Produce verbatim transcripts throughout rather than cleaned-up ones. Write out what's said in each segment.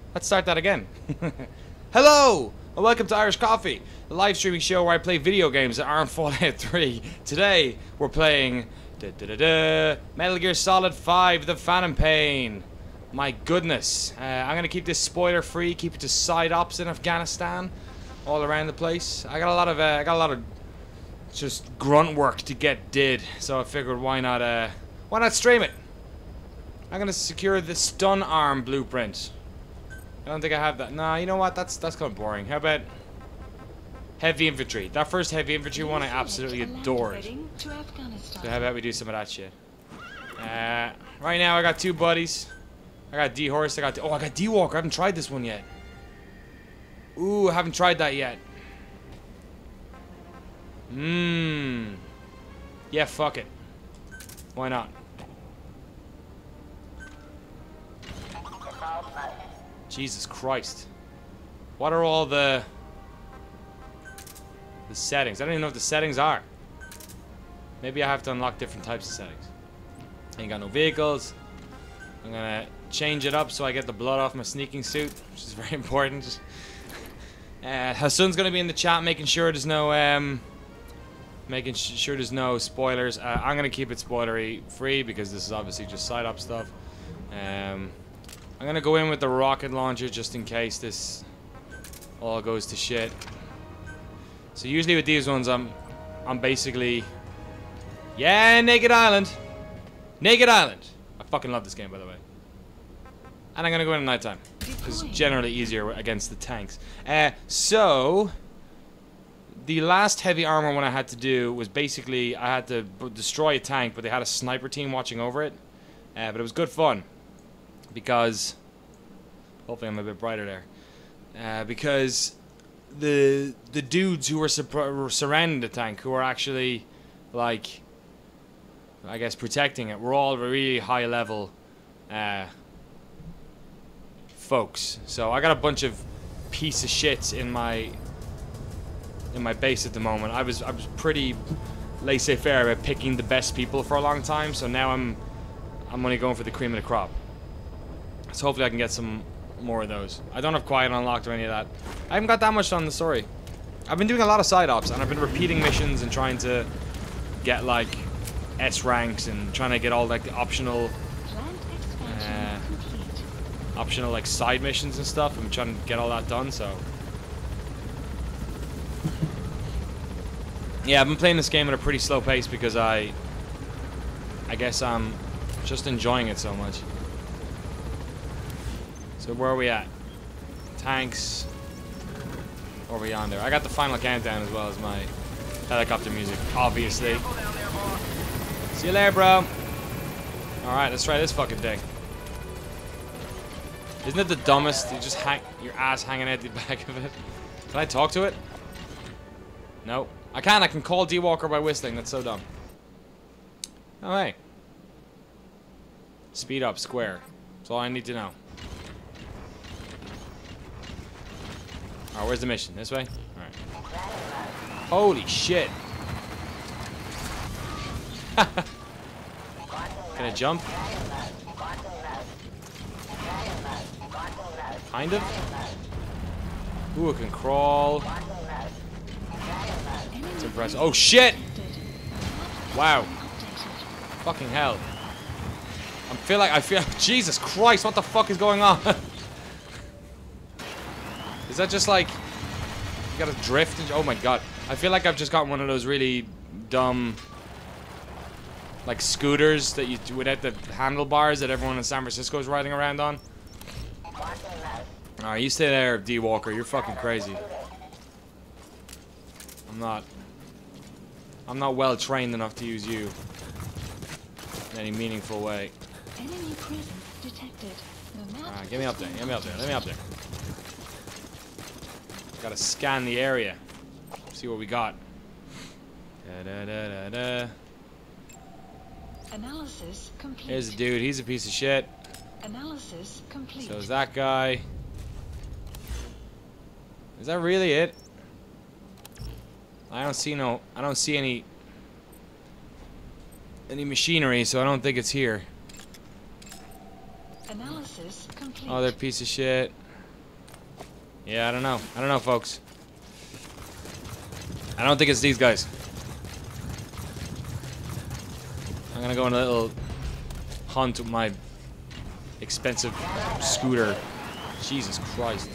Let's start that again. Hello, and welcome to Irish Coffee, the live streaming show where I play video games that aren't Fallout three. Today, we're playing da, da, da, da, Metal Gear Solid five, The Phantom Pain. My goodness. Uh, I'm going to keep this spoiler free, keep it to side ops in Afghanistan, all around the place. I got a lot of, uh, I got a lot of just grunt work to get did, so I figured why not, uh, why not stream it? I'm going to secure the stun arm blueprint. I don't think I have that. Nah, you know what? That's that's kind of boring. How about heavy infantry? That first heavy infantry one I absolutely adored. So how about we do some of that shit? Uh, right now I got two buddies. I got D-Horse. I got D oh I got D-Walker. I haven't tried this one yet. Ooh, I haven't tried that yet. Mmm. Yeah, fuck it. Why not? Jesus Christ. What are all the the settings? I don't even know what the settings are. Maybe I have to unlock different types of settings. Ain't got no vehicles. I'm gonna change it up so I get the blood off my sneaking suit, which is very important. uh, Hassan's gonna be in the chat making sure there's no um making sure there's no spoilers. Uh, I'm gonna keep it spoilery free because this is obviously just side up stuff. Um I'm gonna go in with the rocket launcher just in case this all goes to shit. So usually with these ones, I'm, I'm basically, yeah, Naked Island, Naked Island. I fucking love this game, by the way. And I'm gonna go in at nighttime. It's generally easier against the tanks. Uh, so the last heavy armor one I had to do was basically I had to b destroy a tank, but they had a sniper team watching over it. Uh, but it was good fun. Because hopefully I'm a bit brighter there. Uh, because the the dudes who were, were surrounding the tank, who were actually like, I guess protecting it, were all really high level uh, folks. So I got a bunch of piece of shits in my in my base at the moment. I was I was pretty laissez-faire about picking the best people for a long time. So now I'm I'm only going for the cream of the crop. So hopefully I can get some more of those. I don't have Quiet unlocked or any of that. I haven't got that much on the story. I've been doing a lot of side ops and I've been repeating missions and trying to get like S ranks and trying to get all like the optional uh, optional like side missions and stuff. I'm trying to get all that done, so yeah, I've been playing this game at a pretty slow pace because I I guess I'm just enjoying it so much. So where are we at? Tanks over yonder. I got the final countdown as well as my helicopter music, obviously. See you later, bro. Alright, let's try this fucking thing. Isn't it the dumbest? You just hang your ass hanging out the back of it. Can I talk to it? No. I can, I can call D-Walker by whistling. That's so dumb. Oh hey. Speed up, square. That's all I need to know. Alright, where's the mission? This way? Alright. Holy shit. Can I jump? Kind of? Ooh, it can crawl. It's impressive. Oh shit! Wow. Fucking hell. I feel like I feel Jesus Christ, what the fuck is going on? Is that just like you gotta drift? And, oh my god! I feel like I've just got one of those really dumb, like scooters that you without the handlebars that everyone in San Francisco is riding around on. Alright, you stay there, D-Walker. You're fucking crazy. I'm not. I'm not well trained enough to use you in any meaningful way. Enemy presence detected. Alright, get me up there. Get me up there. Let me up there. Gotta scan the area. See what we got. Da, da, da, da, da. Analysis complete. Here's the dude. He's a piece of shit. Analysis complete. So is that guy. Is that really it? I don't see no. I don't see any. Any machinery, so I don't think it's here. Analysis complete. Other piece of shit. Yeah, I don't know. I don't know, folks. I don't think it's these guys. I'm gonna go on a little hunt with my expensive scooter. Jesus Christ.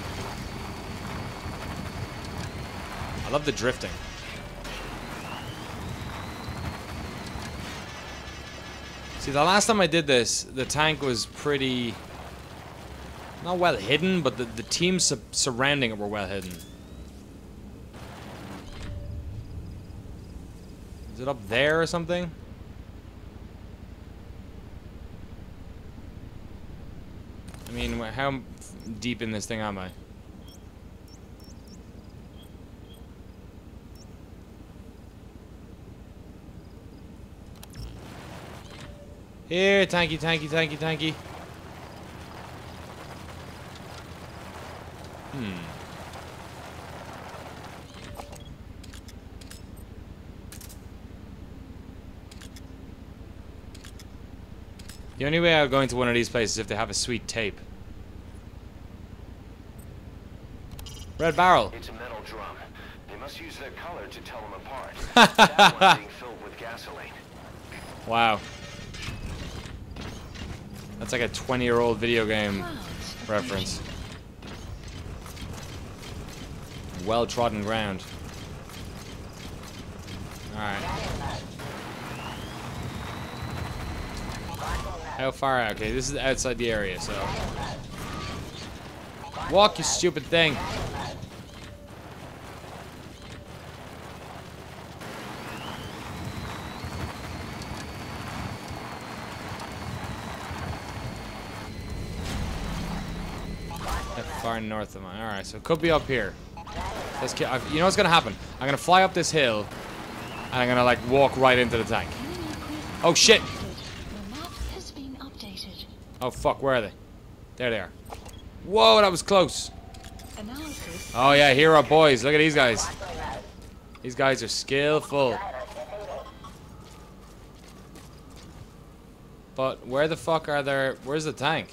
I love the drifting. See, the last time I did this, the tank was pretty... not well hidden, but the, the teams su surrounding it were well hidden. Is it up there or something? I mean, how deep in this thing am I? Here, tanky, tanky, tanky, tanky. Hmm. The only way I'll go into one of these places is if they have a sweet tape. Red barrel. It's a metal drum. They must use their color to tell them apart. That one being filled with gasoline. Wow. That's like a twenty-year-old video game reference. Well-trodden ground. Alright. How far out? Okay, this is outside the area, so... walk, you stupid thing! How far north am I? Alright, so it could be up here. Let's get, I've, you know what's gonna happen? I'm gonna fly up this hill, and I'm gonna like walk right into the tank. Oh shit! Oh fuck, where are they? There they are. Whoa, that was close. Analysis. Oh yeah, here are boys. Look at these guys. These guys are skillful. But where the fuck are there? Where's the tank?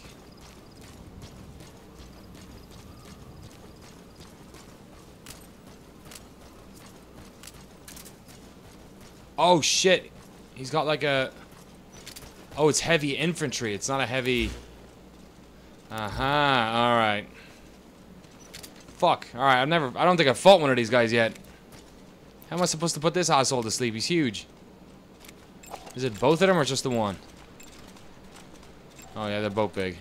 Oh shit. He's got like a... oh, it's heavy infantry. It's not a heavy... uh-huh. Alright. Fuck. Alright, I've never... I don't think I've fought one of these guys yet. How am I supposed to put this asshole to sleep? He's huge. Is it both of them or just the one? Oh yeah, they're both big.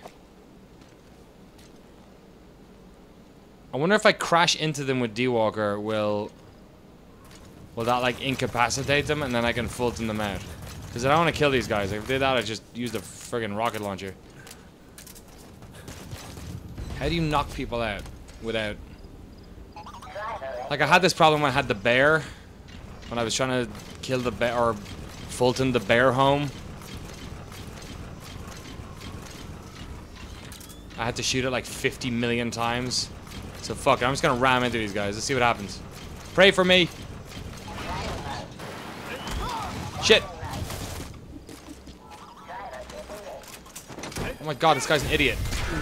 I wonder if I crash into them with D-Walker, will... will that, like, incapacitate them and then I can Fulton them out? Because I don't want to kill these guys. If I did that, I'd just use the friggin' rocket launcher. How do you knock people out without... like, I had this problem when I had the bear. When I was trying to kill the bear, or Fulton the bear home. I had to shoot it like fifty million times. So fuck it, I'm just gonna ram into these guys. Let's see what happens. Pray for me! Shit! Oh my god, this guy's an idiot.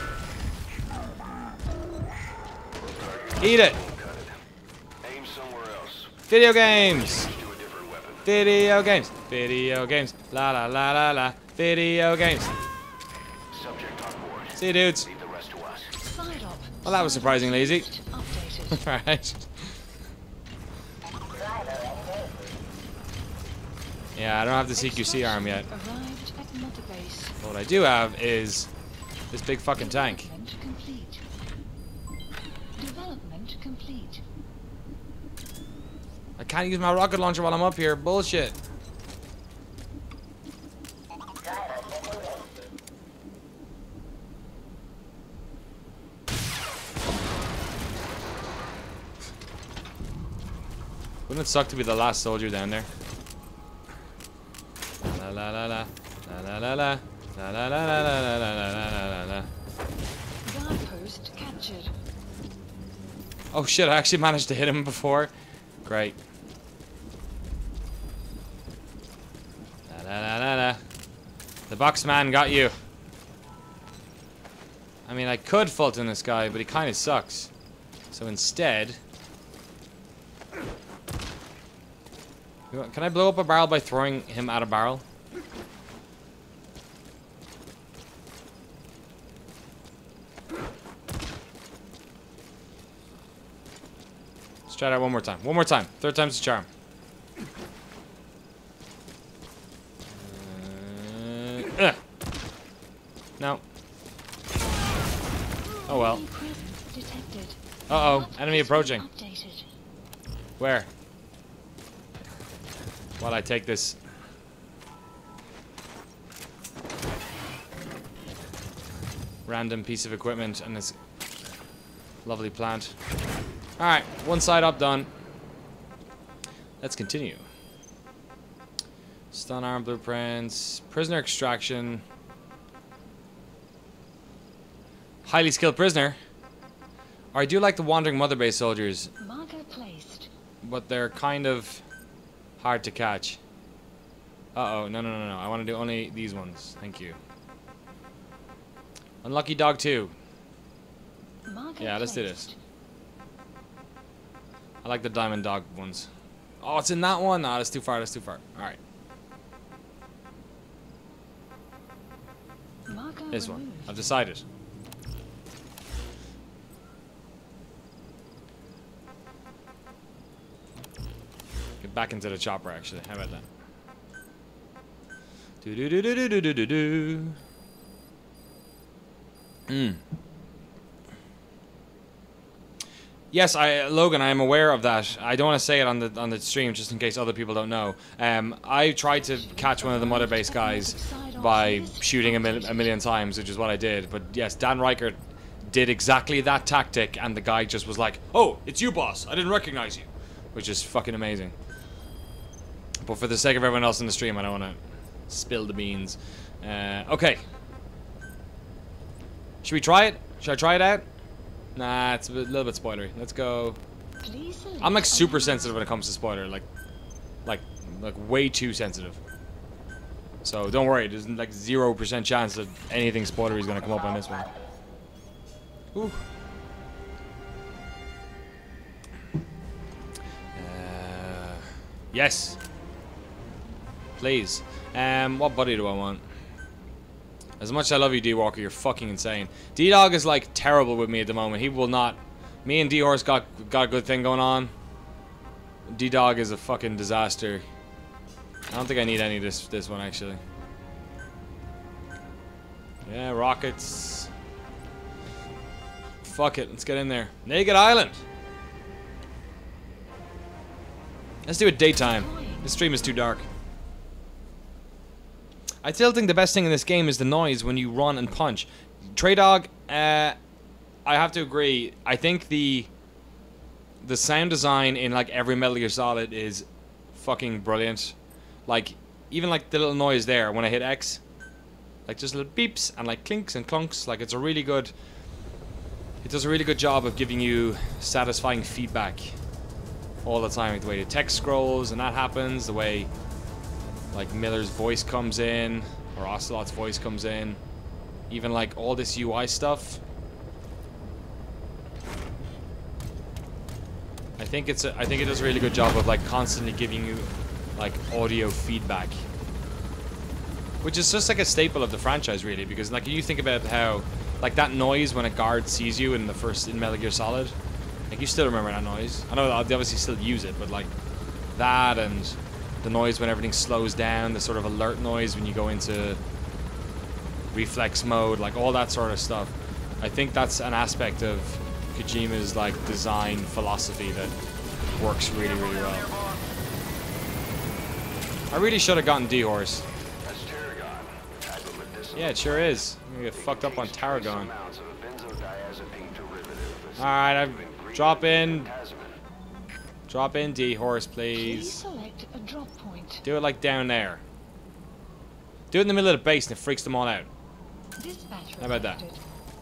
Eat it! Aim somewhere else. Video games! Switch to a different weapon. Video games! Video games! La la la la la! Video games! Subject on board. See you, dudes. Leave the rest to us. Side op. Well, that was surprisingly easy. Updated. Alright. Yeah, I don't have the C Q C arm yet. Arrived at Mother Base. What I do have is this big fucking tank. Development complete. Development complete. I can't use my rocket launcher while I'm up here. Bullshit. Wouldn't it suck to be the last soldier down there? La la la la la la la la la la la la la la la la la. Guard post captured. Oh shit, I actually managed to hit him before. Great. La la la la la. The box man got you. I mean, I could Fulton this guy, but he kind of sucks. So instead... Can I blow up a barrel by throwing him at a barrel? Let's try that one more time. One more time. Third time's the charm. Uh, ugh. No. Oh well. Uh-oh. Enemy approaching. Where? While I take this... random piece of equipment and this lovely plant. Alright, one side up done. Let's continue. Stun arm blueprints. Prisoner extraction. Highly skilled prisoner. I do like the wandering mother base soldiers. Marker placed. But they're kind of hard to catch. Uh-oh, no, no, no, no. I want to do only these ones. Thank you. Unlucky dog two. Marker Yeah, let's do placed. this. I like the diamond dog ones. Oh, it's in that one? No, that's too far, that's too far. Alright. Marker This one. removed. I've decided. Get back into the chopper, actually. How about that? Do do do do do do do do. Mm. Yes, I Logan, I am aware of that. I don't want to say it on the on the stream just in case other people don't know. Um, I tried to catch one of the mother base guys by shooting him a million times, which is what I did. But yes, Dan Reichert did exactly that tactic, and the guy just was like, "Oh, it's you, boss. I didn't recognize you," which is fucking amazing. But for the sake of everyone else in the stream, I don't want to spill the beans. Uh, okay. Should we try it? Should I try it out? Nah, it's a bit- little bit spoilery. Let's go. Please select I'm like super another- sensitive when it comes to spoiler, like, like, like way too sensitive. So don't worry, there's like zero percent chance that anything spoilery is gonna come up on this one. Ooh. Uh, yes. Please. Um, what buddy do I want? As much as I love you, D-Walker, you're fucking insane. D-Dog is, like, terrible with me at the moment. He will not... Me and D-Horse got, got a good thing going on. D-Dog is a fucking disaster. I don't think I need any of this, this one, actually. Yeah, rockets. Fuck it, let's get in there. Naked Island! Let's do it daytime. This stream is too dark. I still think the best thing in this game is the noise when you run and punch. Trey Dog, uh, I have to agree. I think the the sound design in like every Metal Gear Solid is fucking brilliant. Like even like the little noise there when I hit X, like just little beeps and like clinks and clunks. Like it's a really good. It does a really good job of giving you satisfying feedback all the time. Like the way the text scrolls and that happens. The way. Like Miller's voice comes in, or Ocelot's voice comes in, even like all this U I stuff. I think it's a, I think it does a really good job of like constantly giving you like audio feedback, which is just like a staple of the franchise, really. Because like you think about how like that noise when a guard sees you in the first in Metal Gear Solid, like you still remember that noise. I know they obviously still use it, but like that and the noise when everything slows down, the sort of alert noise when you go into reflex mode, like all that sort of stuff. I think that's an aspect of Kojima's like design philosophy that works really, really well. I really should have gotten D-Horse. That's Tarragon. Type of medicinal Yeah, it sure is. I'm gonna get fucked up on Tarragon. amounts of a benzodiazepine derivative. Alright, I drop in. Plasmin. Drop in D-Horse, Please please. select a drop point. Do it like down there. Do it in the middle of the base and it freaks them all out. Dispatch How about that? requested.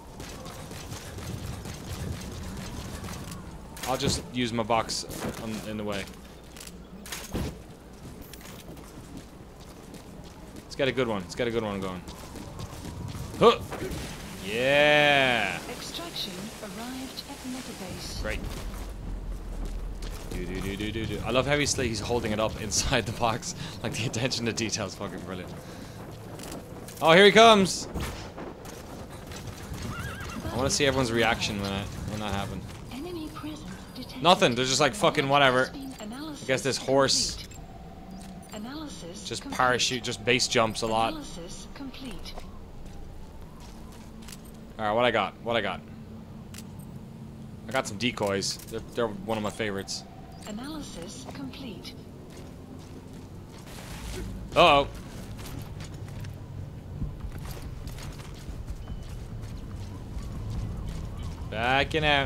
I'll just use my box on, in the way. Let's get a good one. Let's get a good one going. Huh. Yeah. Extraction arrived at Metabase. Great. Do, do, do, do, do, do. I love how he's, he's holding it up inside the box. Like, the attention to detail is fucking brilliant. Oh, here he comes! I want to see everyone's reaction when, I, when that happened. Enemy presence detected. Nothing, they're just like, fucking whatever. Analysis I guess this horse complete. Analysis just complete. parachute, just base jumps a lot. Analysis complete. Alright, what I got? What I got? I got some decoys. They're, they're one of my favorites. Analysis complete. Uh-oh. Backing out.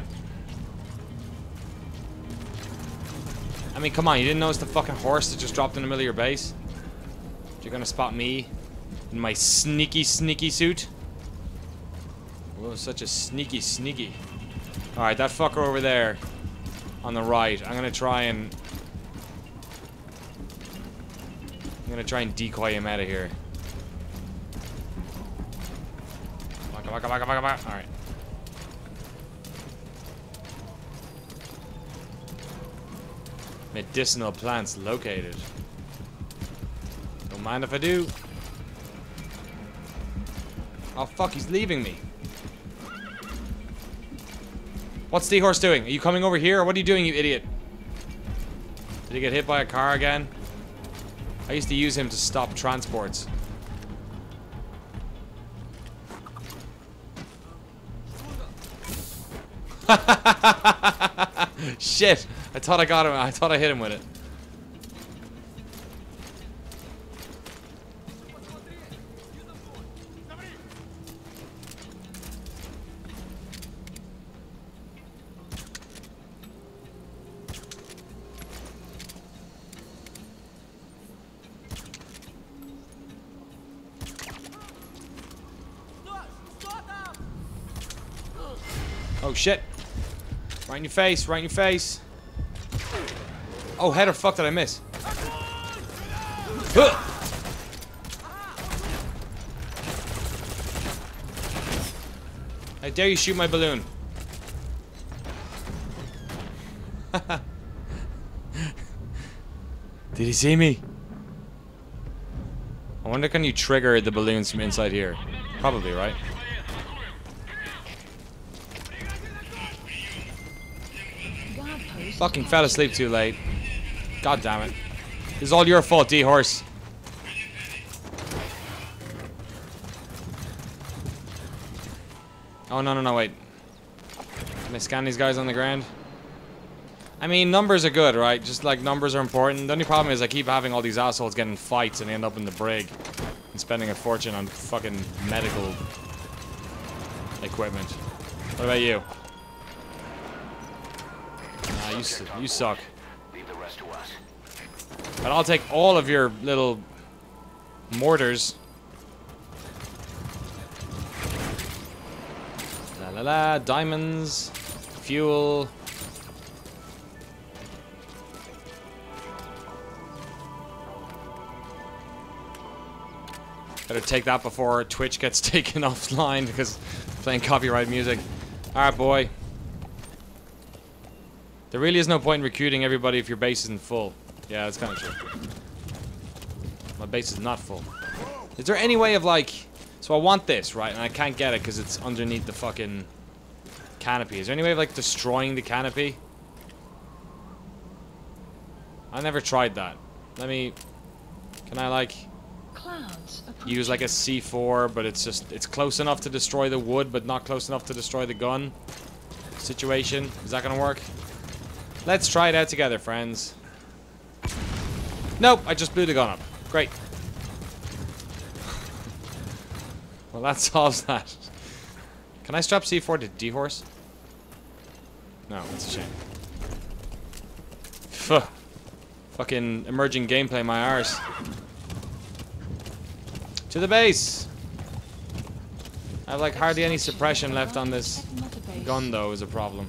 I mean, come on, you didn't notice the fucking horse that just dropped in the middle of your base? You're gonna spot me in my sneaky, sneaky suit? Whoa, such a sneaky, sneaky. Alright, that fucker over there on the right. I'm gonna try and... I'm gonna try and decoy him out of here. Come on, come on, come on, come on, come on. Alright. Medicinal plants located. Don't mind if I do. Oh fuck, he's leaving me. What's the horse doing? Are you coming over here or what are you doing, you idiot? Did he get hit by a car again? I used to use him to stop transports. Shit! I thought I got him. I thought I hit him with it. Oh shit! Right in your face, right in your face. Oh, header, fuck, did I miss? Huh. How dare you shoot my balloon? Did he see me? I wonder, can you trigger the balloons from inside here? Probably, right? Fucking fell asleep too late. God damn it. This is all your fault, D-Horse. Oh, no, no, no, wait. Can I scan these guys on the ground? I mean, numbers are good, right? Just like, numbers are important. The only problem is I keep having all these assholes getting in fights and they end up in the brig and spending a fortune on fucking medical equipment. What about you? Nah, you, su you suck. Leave the rest to us. But I'll take all of your little mortars. La la la, diamonds, fuel. Better take that before Twitch gets taken offline because playing copyright music. Alright, boy. There really is no point in recruiting everybody if your base isn't full. Yeah, that's kind of true. My base is not full. Is there any way of like... So I want this, right? And I can't get it because it's underneath the fucking canopy. Is there any way of like destroying the canopy? I never tried that. Let me... Can I like... Clouds use like a C four, but it's just... It's close enough to destroy the wood, but not close enough to destroy the gun situation? Is that gonna work? Let's try it out together, friends. Nope, I just blew the gun up. Great. Well, that solves that. Can I strap C four to D-Horse? No, that's a shame. Fuh. Fucking emerging gameplay, my arse. To the base! I have like hardly any suppression left on this gun, though, is a problem.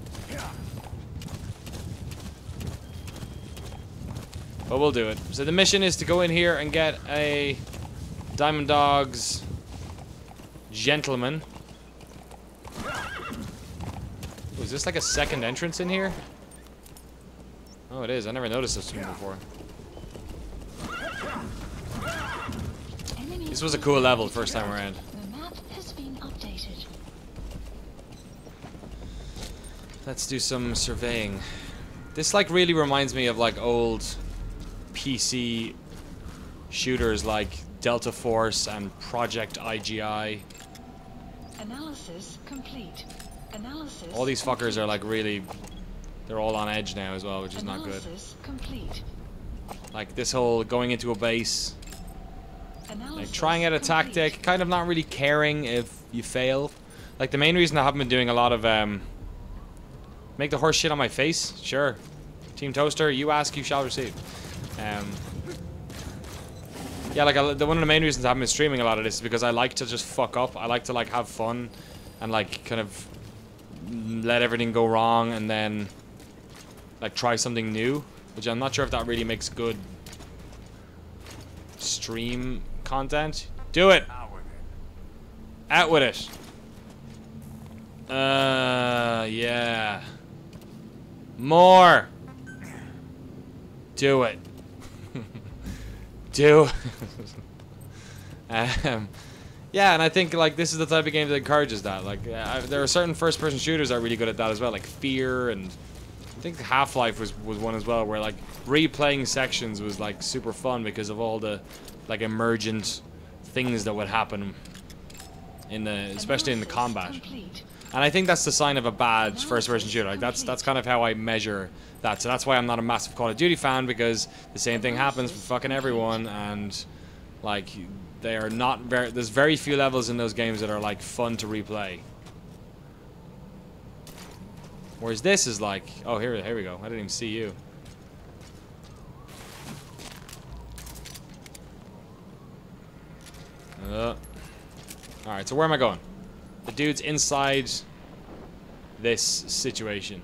But we'll do it. So the mission is to go in here and get a Diamond Dogs Gentleman. Oh, is this like a second entrance in here? Oh, it is. I never noticed this one before. Enemy This was a cool level first time around. The map has been updated. Let's do some surveying. This like really reminds me of like old P C shooters like Delta Force and Project I G I. Analysis complete. Analysis. All these fuckers are like really, they're all on edge now as well, which is not good. Analysis complete. Like this whole going into a base, Analysis like trying out a complete. tactic, kind of not really caring if you fail. Like the main reason I haven't been doing a lot of um, make the horse shit on my face. Sure, Team Toaster, you ask, you shall receive. Um, yeah, like I, the one of the main reasons I haven't been streaming a lot of this is because I like to just fuck up. I like to like have fun and like kind of let everything go wrong and then like try something new, which I'm not sure if that really makes good stream content. Do it. Out with it. Uh, yeah. More. Do it. Do. um, yeah, and I think like this is the type of game that encourages that. Like, uh, there are certain first-person shooters that are really good at that as well, like Fear, and I think Half-Life was was one as well, where like replaying sections was like super fun because of all the like emergent things that would happen in the, especially in the combat. Complete. And I think that's the sign of a bad first-person shooter. Like that's that's kind of how I measure that. So that's why I'm not a massive Call of Duty fan, because the same thing happens for fucking everyone, and like they are not very. There's very few levels in those games that are like fun to replay. Whereas this is like, oh here, here we go. I didn't even see you. Uh, all right, so where am I going? The dude's inside this situation.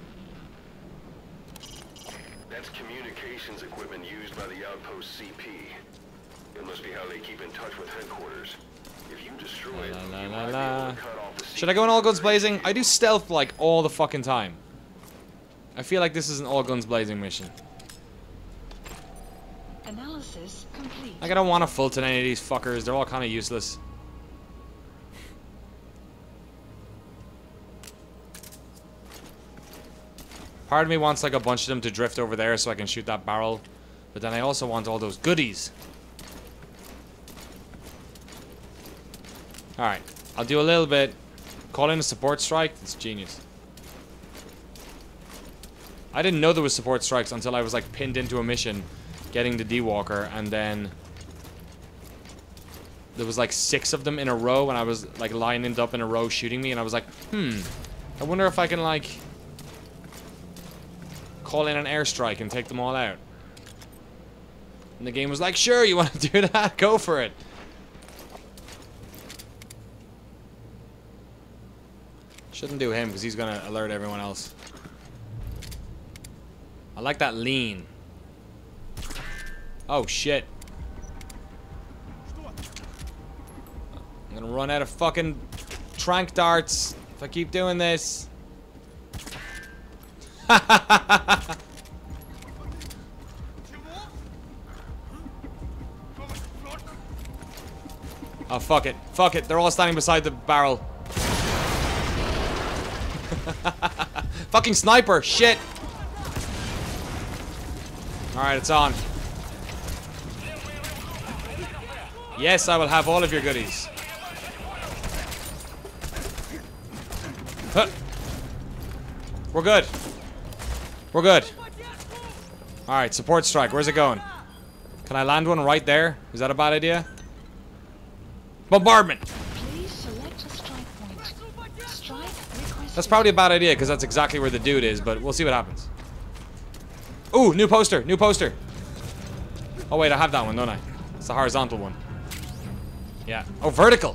That's communications equipment used by the Outpost C P. It must be how they keep in touch with headquarters. If you destroy it, La, la, you la, might be la. able to cut off the C P. Should I go in all guns blazing? I do stealth like all the fucking time. I feel like this is an all guns blazing mission. Analysis complete. Like I don't want to Fulton any of these fuckers. They're all kind of useless. Part of me wants like a bunch of them to drift over there so I can shoot that barrel. But then I also want all those goodies. Alright. I'll do a little bit. Call in a support strike. It's genius. I didn't know there was support strikes until I was like pinned into a mission getting the D-Walker, and then there was like six of them in a row, and I was like lined up in a row shooting me, and I was like, hmm, I wonder if I can like call in an airstrike and take them all out. And the game was like, sure, you want to do that? Go for it. Shouldn't do him because he's gonna alert everyone else. I like that lean. Oh shit. I'm gonna run out of fucking trank darts if I keep doing this. Oh fuck it. Fuck it. They're all standing beside the barrel. Fucking sniper. Shit. Alright, it's on. Yes, I will have all of your goodies. Huh. We're good. We're good. Alright, support strike. Where's it going? Can I land one right there? Is that a bad idea? Bombardment! Please select a strike point. Strike requested. That's probably a bad idea because that's exactly where the dude is, but we'll see what happens. Ooh, new poster, new poster. Oh wait, I have that one, don't I? It's the horizontal one. Yeah. Oh, vertical.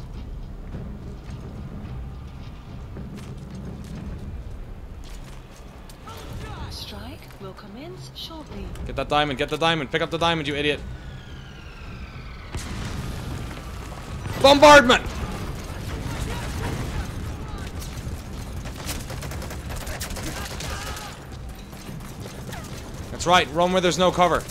Strike will commence shortly. Get that diamond, get the diamond. Pick up the diamond, you idiot. Bombardment! That's right, run where there's no cover.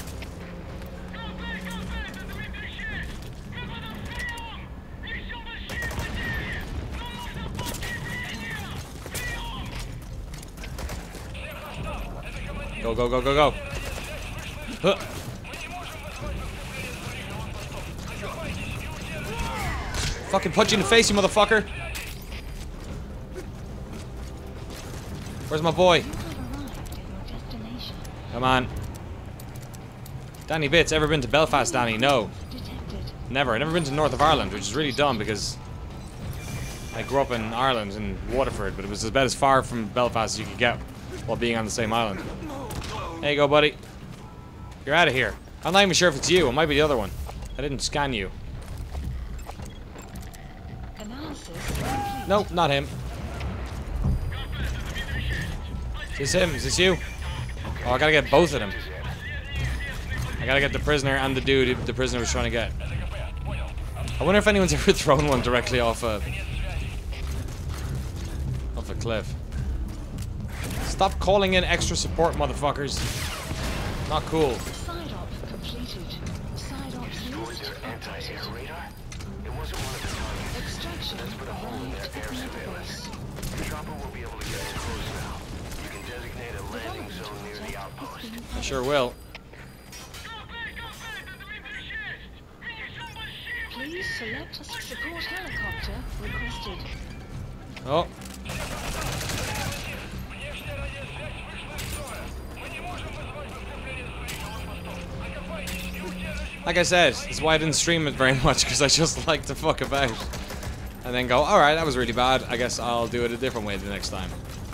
Go, go, go, go, go. Huh. Fucking punch you in the face, you motherfucker. Where's my boy? You have arrived at your destination. Come on. Danny Bits, ever been to Belfast, Danny? No. Detected. Never. I've never been to north of Ireland, which is really dumb because I grew up in Ireland, in Waterford, but it was about as far from Belfast as you could get while being on the same island. There you go, buddy. You're out of here. I'm not even sure if it's you. It might be the other one. I didn't scan you. Analysis complete. Nope, not him. Is this him? Is this you? Oh, I gotta get both of them. I gotta get the prisoner and the dude the prisoner was trying to get. I wonder if anyone's ever thrown one directly off a off a cliff. Stop calling in extra support, motherfuckers. Not cool. Side op completed. Side ops list updated. radar? It wasn't one of the targets. Extraction arrived at Netherverse. The chopper will be able to get close now. You can designate a landing zone near the outpost. I sure will. Please select a support helicopter requested. Oh. Like I said, this is why I didn't stream it very much, because I just like to fuck about. And then go, alright, that was really bad. I guess I'll do it a different way the next time.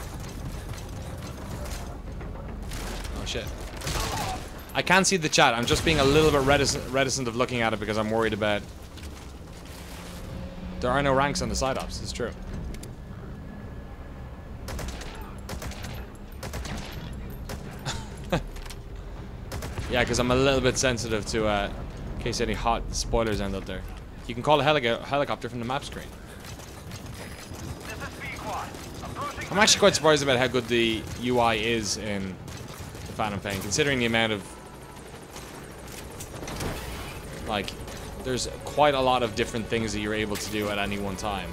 Oh shit. I can't see the chat. I'm just being a little bit reticent, reticent of looking at it because I'm worried about... There are no ranks on the side ops, it's true. Yeah, because I'm a little bit sensitive to, uh, in case any hot spoilers end up there. You can call a heli helicopter from the map screen. I'm actually quite surprised about how good the U I is in the Phantom Pain, considering the amount of... Like, there's quite a lot of different things that you're able to do at any one time.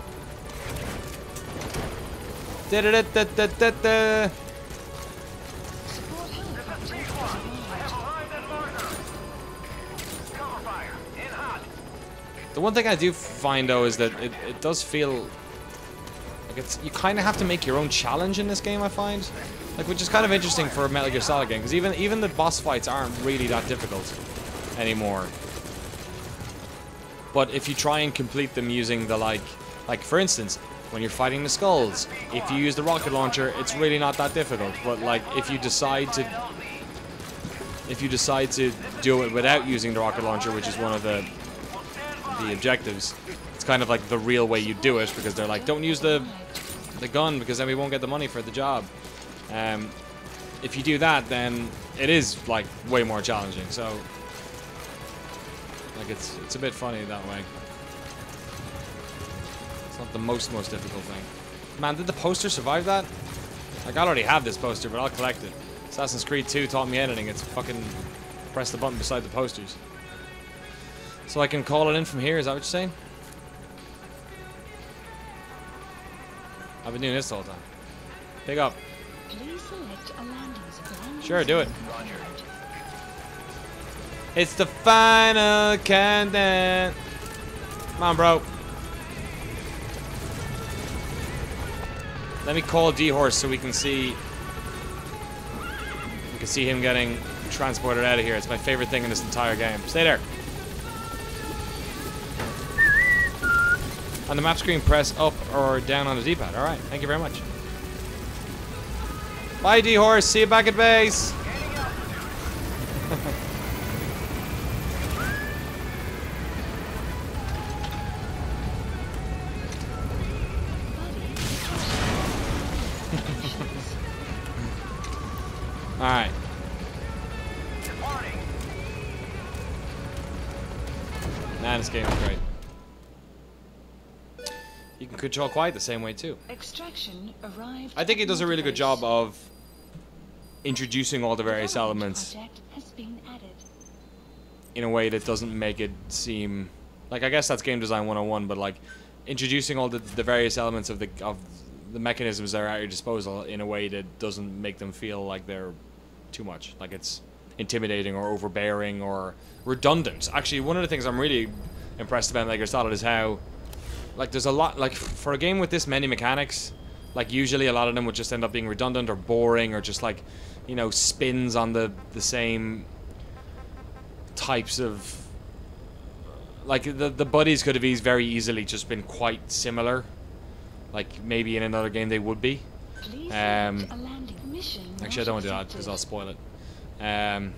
Da-da-da-da-da-da-da. Support helicopter has arrived. The one thing I do find though is that it, it does feel like it's you kind of have to make your own challenge in this game. I find, like, which is kind of interesting for a Metal Gear Solid game, because even even the boss fights aren't really that difficult anymore. But if you try and complete them using the like, like for instance, when you're fighting the skulls, if you use the rocket launcher, it's really not that difficult. But like, if you decide to, if you decide to do it without using the rocket launcher, which is one of the the objectives, it's kind of like the real way you do it, because they're like, don't use the the gun because then we won't get the money for the job. Um, if you do that, then it is like way more challenging. So like it's it's a bit funny that way. It's not the most most difficult thing. Man, did the poster survive that? Like, I already have this poster, but I'll collect it. Assassin's Creed two taught me anything. It's fucking press the button beside the posters. So I can call it in from here, is that what you're saying? I've been doing this the whole time. Pick up. Please select a landing zone. Sure, do it. It's the final countdown. Come on, bro. Let me call D-Horse so we can see... We can see him getting transported out of here. It's my favorite thing in this entire game. Stay there. On the map screen, press up or down on the D-pad. Alright, thank you very much. Bye, D-Horse. See you back at base. Alright. Man, this game is great. You can control Quiet the same way too. Extraction arrived. I think he does a really good job of introducing all the various elements Project has been added. in a way that doesn't make it seem like, I guess that's game design one oh one, but like introducing all the, the various elements of the of the mechanisms that are at your disposal in a way that doesn't make them feel like they're too much, like it's intimidating or overbearing or redundant. Actually, one of the things I'm really impressed about Metal Gear Solid is how, like, there's a lot, like, for a game with this many mechanics, like, usually a lot of them would just end up being redundant or boring or just, like, you know, spins on the, the same types of... Like, the, the buddies could have eas very easily just been quite similar. Like, maybe in another game they would be. Please Um, select a landing mission. Actually, I not don't want to do that, accepted. because I'll spoil it. Um,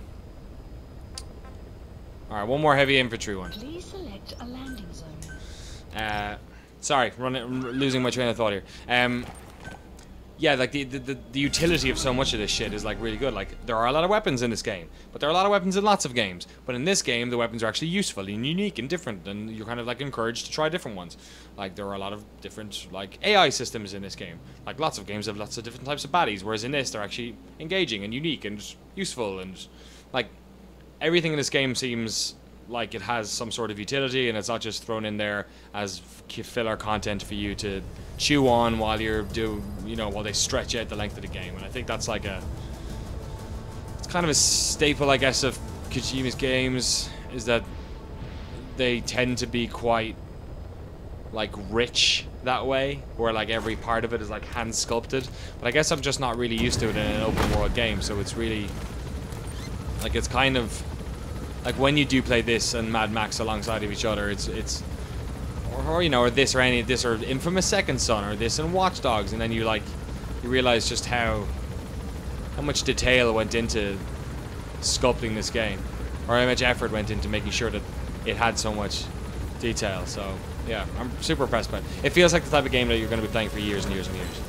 Alright, one more heavy infantry one. Please select a landing zone. Uh, sorry, running, losing my train of thought here. Um, yeah, like the, the the the utility of so much of this shit is like really good. Like there are a lot of weapons in this game, but there are a lot of weapons in lots of games. But in this game, the weapons are actually useful and unique and different, and you're kind of like encouraged to try different ones. Like there are a lot of different like A I systems in this game. Like lots of games have lots of different types of baddies, whereas in this they're actually engaging and unique and useful, and like everything in this game seems like it has some sort of utility, and it's not just thrown in there as f- filler content for you to chew on while you're do you know while they stretch out the length of the game. And I think that's like a it's kind of a staple, I guess, of Kojima's games, is that they tend to be quite like rich that way, where like every part of it is like hand sculpted. But I guess I'm just not really used to it in an open world game, so it's really like it's kind of like when you do play this and Mad Max alongside of each other, it's it's or, or you know, or this or any of this or Infamous Second Son or this and Watch Dogs, and then you like you realize just how how much detail went into sculpting this game, or how much effort went into making sure that it had so much detail. So yeah, I'm super impressed by it. It feels like the type of game that you're going to be playing for years and years and years.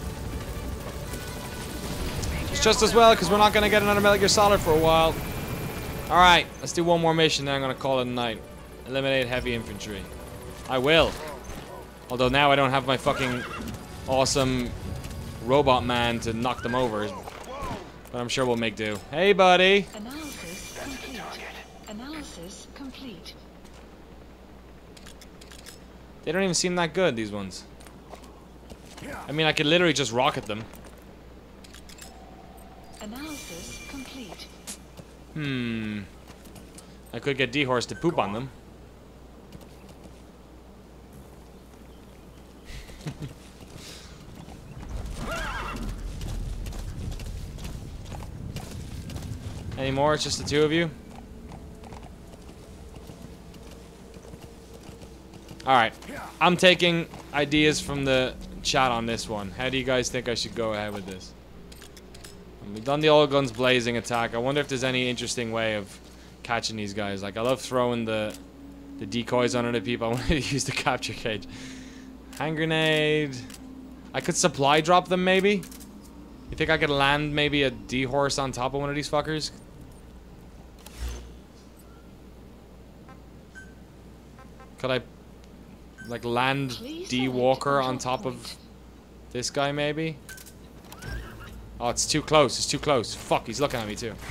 It's just as well because we're not going to get another Metal Gear Solid for a while. Alright, let's do one more mission, then I'm going to call it a night. Eliminate heavy infantry. I will. Although now I don't have my fucking awesome robot man to knock them over. But I'm sure we'll make do. Hey, buddy. Analysis complete. Analysis complete. They don't even seem that good, these ones. I mean, I could literally just rocket them. Analysis complete. Hmm. I could get D-Horse to poop on them. Any more? It's just the two of you? Alright. I'm taking ideas from the chat on this one. How do you guys think I should go ahead with this? We've done the all guns blazing attack. I wonder if there's any interesting way of catching these guys. Like, I love throwing the the decoys on other people. I want to use the capture cage. Hand grenade. I could supply drop them, maybe? You think I could land maybe a D-Horse on top of one of these fuckers? Could I, like, land Please D select Walker on control top of point. this guy, maybe? Oh, it's too close. It's too close. Fuck, he's looking at me, too.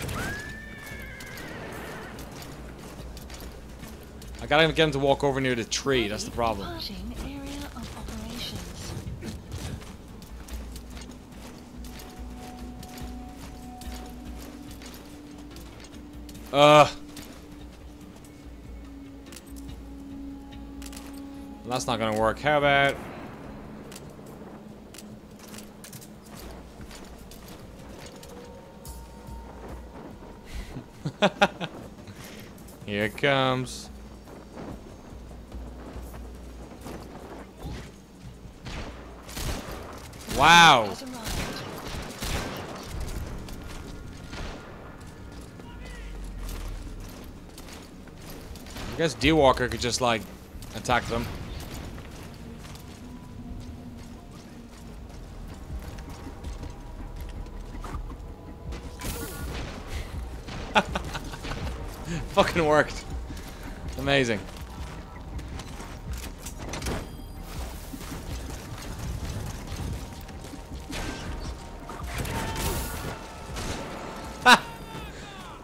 I gotta get him to walk over near the tree. That's the problem. Departing area of operations. Ugh. That's not gonna work. How about... Here it comes. Wow. Has arrived. I guess D-Walker could just, like, attack them. Fucking worked. Amazing.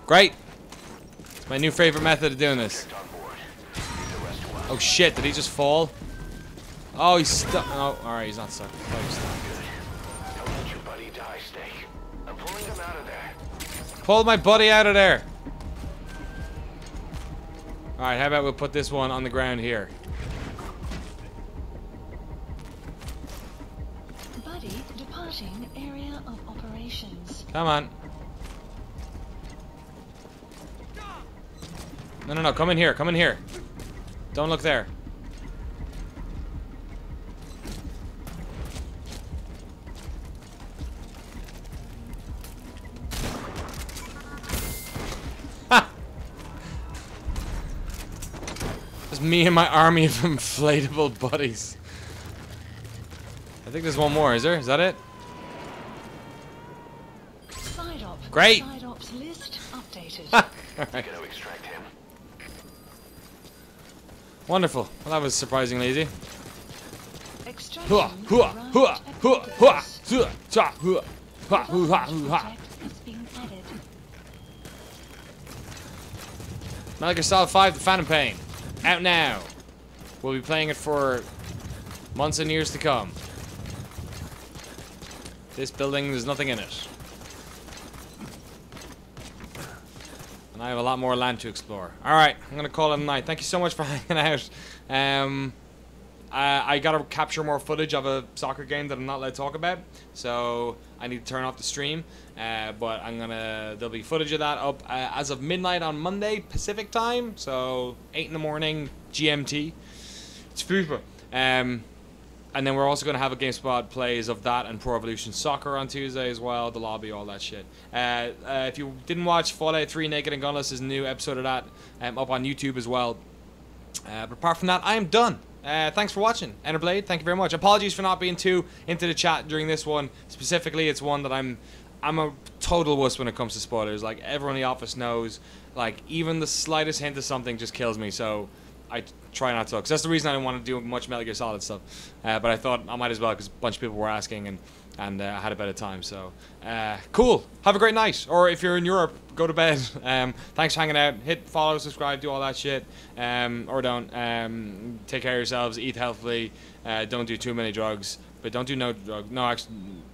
Great. It's my new favorite method of doing this. Oh shit, did he just fall? Oh, he's stuck. Oh, alright, he's not stuck. Oh, he's stuck. Don't let your buddy die, Snake. I'm pulling him out of there. Pull my buddy out of there. Alright, how about we'll put this one on the ground here. Buddy departing area of operations. Come on. No, no, no, come in here, come in here. Don't look there. Ha! Just me and my army of inflatable buddies. I think there's one more, is there? Is that it? Side op. Great. Side ops list updated. Alright. Gonna extract him. Wonderful. Well, that was surprisingly easy. Extraction Hua, hua, hua, arrived at hua, the hua, base. hua, cha, hua, hua, hua, hua. Project has been added. Metal Gear Solid five: The Phantom Pain. Out now. We'll be playing it for months and years to come. This building, there's nothing in it. And I have a lot more land to explore. Alright, I'm going to call it a night. Thank you so much for hanging out. Um, I, I got to capture more footage of a soccer game that I'm not allowed to talk about. So I need to turn off the stream. Uh, but I'm going to... There'll be footage of that up uh, as of midnight on Monday, Pacific time. So eight in the morning, G M T. It's FIFA. Um... And then we're also going to have a GameSpot plays of that and Pro Evolution Soccer on Tuesday as well, the lobby, all that shit. Uh, uh, if you didn't watch Fallout three Naked and Gunless, is a new episode of that um, up on YouTube as well. Uh, but apart from that, I am done. Uh, thanks for watching. Enterblade, thank you very much. Apologies for not being too into the chat during this one. Specifically, it's one that I'm I'm a total wuss when it comes to spoilers. Like, everyone in the office knows, like, even the slightest hint of something just kills me, so I try not to, because that's the reason I didn't want to do much Metal Gear Solid stuff. Uh, but I thought I might as well, because a bunch of people were asking, and and uh, I had a bit of time. So uh, cool. Have a great night. Or if you're in Europe, go to bed. Um, thanks for hanging out. Hit follow, subscribe, do all that shit. Um, or don't. Um, take care of yourselves. Eat healthily. Uh, don't do too many drugs. But don't do no drugs. No, actually.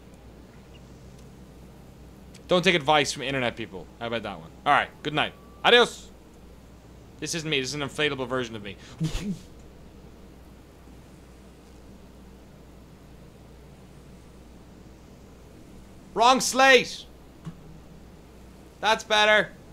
Don't take advice from internet people. How about that one? All right. Good night. Adios. This isn't me. This is an inflatable version of me. Wrong slate. That's better.